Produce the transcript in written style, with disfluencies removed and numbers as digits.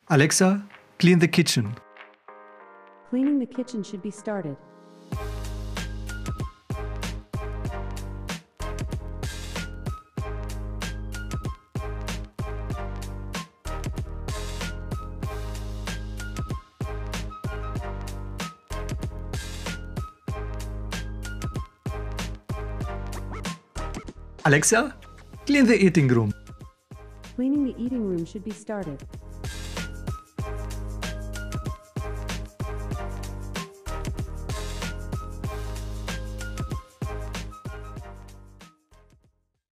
Alexa, clean the kitchen. Cleaning the kitchen should be started. Alexa, clean the eating room. Cleaning the eating room should be started.